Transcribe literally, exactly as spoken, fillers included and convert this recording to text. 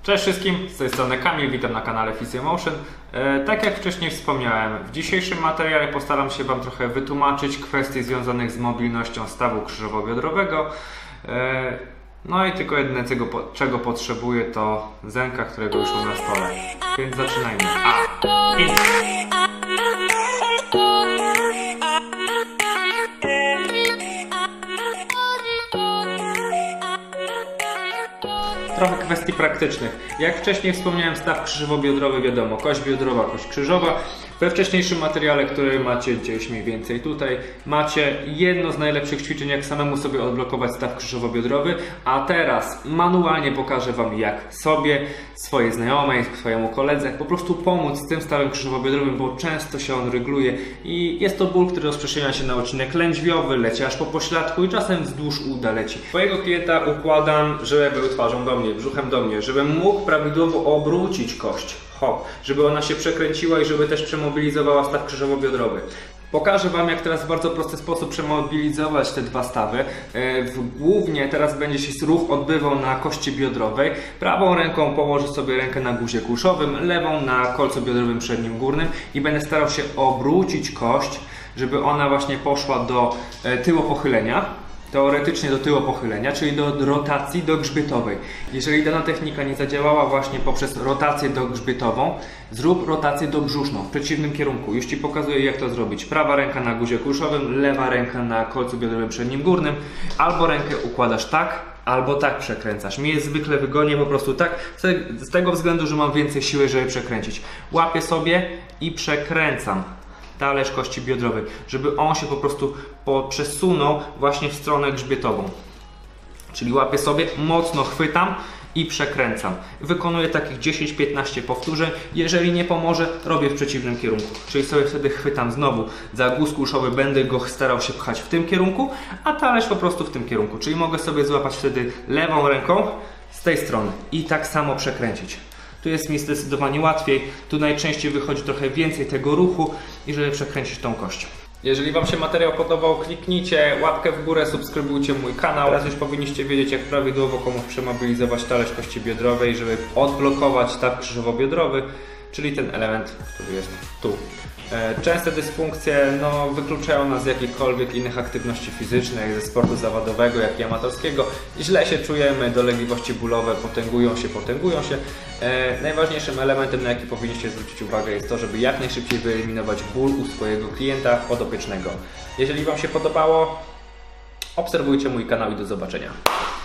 Cześć wszystkim, z tej strony Kamil, witam na kanale PhysioMotion. E, tak jak wcześniej wspomniałem, w dzisiejszym materiale postaram się Wam trochę wytłumaczyć kwestii związanych z mobilnością stawu krzyżowo-biodrowego. E, no i tylko jedyne, czego, czego potrzebuję, to zenka, którego już mam na stole. Więc zaczynajmy. A, i... Trochę kwestii praktycznych. Jak wcześniej wspomniałem, staw krzyżowo-biodrowy, wiadomo, kość biodrowa, kość krzyżowa. We wcześniejszym materiale, który macie gdzieś mniej więcej tutaj, macie jedno z najlepszych ćwiczeń, jak samemu sobie odblokować staw krzyżowo-biodrowy. A teraz manualnie pokażę Wam, jak sobie, swojej znajomej, swojemu koledze po prostu pomóc z tym stawem krzyżowo-biodrowym, bo często się on rygluje i jest to ból, który rozprzestrzenia się na odcinek lędźwiowy, leci aż po pośladku i czasem wzdłuż uda leci. Swojego klienta układam, żeby był twarzą do mnie, brzuchem do mnie, żebym mógł prawidłowo obrócić kość, hop, żeby ona się przekręciła i żeby też przemobilizowała staw krzyżowo-biodrowy. Pokażę Wam, jak teraz w bardzo prosty sposób przemobilizować te dwa stawy. Głównie teraz będzie się ruch odbywał na kości biodrowej. Prawą ręką położę sobie rękę na guzie kulszowym, lewą na kolcu biodrowym przednim górnym i będę starał się obrócić kość, żeby ona właśnie poszła do tyłopochylenia. Teoretycznie do tyłopochylenia, czyli do rotacji dogrzbietowej. Jeżeli dana technika nie zadziałała właśnie poprzez rotację dogrzbietową, zrób rotację dobrzuszną w przeciwnym kierunku. Już Ci pokazuję, jak to zrobić. Prawa ręka na guzie kulszowym, lewa ręka na kolcu biodrowym przednim górnym. Albo rękę układasz tak, albo tak przekręcasz. Mi jest zwykle wygodnie po prostu tak, z tego względu, że mam więcej siły, żeby przekręcić. Łapię sobie i przekręcam talerz kości biodrowej, żeby on się po prostu przesunął właśnie w stronę grzbietową. Czyli łapię sobie, mocno chwytam i przekręcam. Wykonuję takich dziesięć piętnaście powtórzeń. Jeżeli nie pomoże, robię w przeciwnym kierunku. Czyli sobie wtedy chwytam znowu za guz kulszowy, będę go starał się pchać w tym kierunku, a talerz po prostu w tym kierunku. Czyli mogę sobie złapać wtedy lewą ręką z tej strony i tak samo przekręcić. Tu jest mi zdecydowanie łatwiej, tu najczęściej wychodzi trochę więcej tego ruchu i żeby przekręcić tą kość. Jeżeli Wam się materiał podobał, kliknijcie łapkę w górę, subskrybujcie mój kanał. Teraz już powinniście wiedzieć, jak prawidłowo komuś przemobilizować talerz kości biodrowej, żeby odblokować staw krzyżowo-biodrowy, czyli ten element, który jest tu. Częste dysfunkcje no, wykluczają nas z jakichkolwiek innych aktywności fizycznych, ze sportu zawodowego, jak i amatorskiego. Źle się czujemy, dolegliwości bólowe potęgują się, potęgują się. E, najważniejszym elementem, na jaki powinniście zwrócić uwagę, jest to, żeby jak najszybciej wyeliminować ból u swojego klienta podopiecznego. Jeżeli Wam się podobało, obserwujcie mój kanał i do zobaczenia.